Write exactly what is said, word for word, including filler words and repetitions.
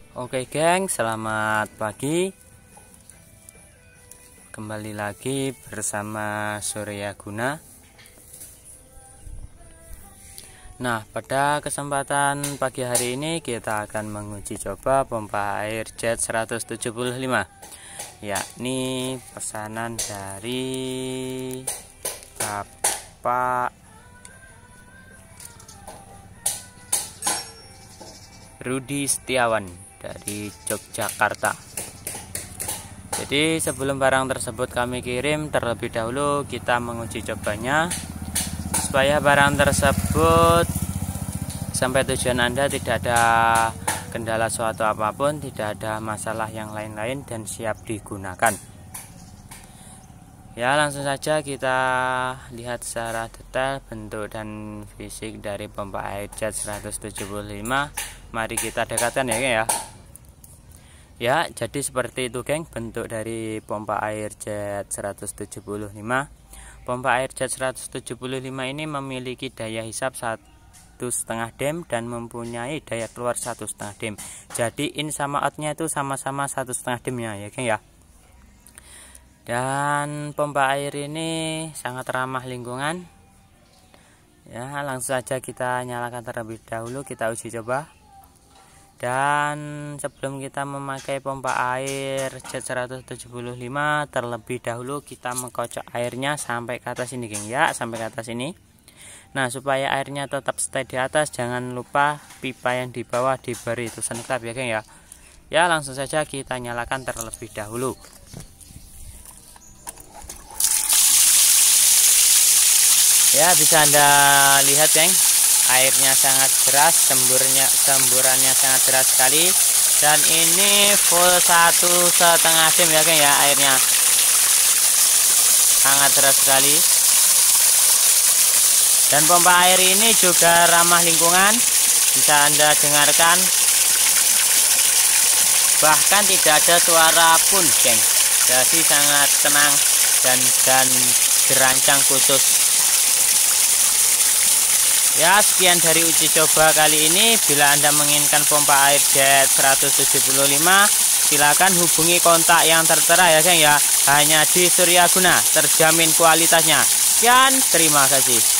Oke geng, selamat pagi. Kembali lagi bersama Surya Guna. Nah, pada kesempatan pagi hari ini kita akan menguji coba pompa air jet seratus tujuh puluh lima, yakni pesanan dari Bapak Rudi Setiawan dari Yogyakarta. Jadi sebelum barang tersebut kami kirim, terlebih dahulu kita menguji cobanya supaya barang tersebut sampai tujuan Anda tidak ada kendala suatu apapun, tidak ada masalah yang lain-lain, dan siap digunakan. Ya, langsung saja kita lihat secara detail bentuk dan fisik dari pompa air jet seratus tujuh puluh lima. Mari kita dekatkan ya geng ya. Ya, jadi seperti itu geng bentuk dari pompa air jet seratus tujuh puluh lima. Pompa air jet seratus tujuh puluh lima ini memiliki daya hisap satu setengah dem dan mempunyai daya keluar satu setengah dem. Jadi in sama outnya itu sama-sama satu setengah demnya ya geng ya. Dan pompa air ini sangat ramah lingkungan. Ya, langsung saja kita nyalakan terlebih dahulu, kita uji coba. Dan sebelum kita memakai pompa air jet seratus tujuh puluh lima, terlebih dahulu kita mengkocok airnya sampai ke atas ini geng ya, sampai ke atas ini. Nah, supaya airnya tetap stay di atas, jangan lupa pipa yang di bawah diberi tulisan klep ya geng ya. Ya, langsung saja kita nyalakan terlebih dahulu. Ya, bisa Anda lihat geng, airnya sangat deras, semburnya semburannya sangat deras sekali, dan ini full satu setengah dem ya geng ya, airnya sangat deras sekali. Dan pompa air ini juga ramah lingkungan, bisa Anda dengarkan, bahkan tidak ada suara pun geng, jadi sangat tenang dan dan dirancang khusus. Ya, sekian dari uji coba kali ini. Bila Anda menginginkan pompa air jet seratus tujuh puluh lima, silakan hubungi kontak yang tertera ya geng ya. Hanya di Surya Guna, terjamin kualitasnya. Sekian, terima kasih.